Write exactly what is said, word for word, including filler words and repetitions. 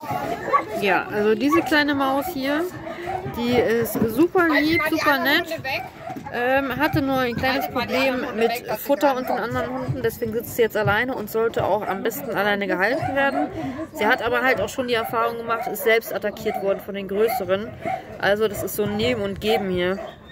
Ja, also diese kleine Maus hier, die ist super lieb, super nett. Ähm, hatte nur ein kleines Problem mit Futter und den anderen Hunden, deswegen sitzt sie jetzt alleine und sollte auch am besten alleine gehalten werden. Sie hat aber halt auch schon die Erfahrung gemacht, ist selbst attackiert worden von den Größeren. Also das ist so ein Nehmen und Geben hier.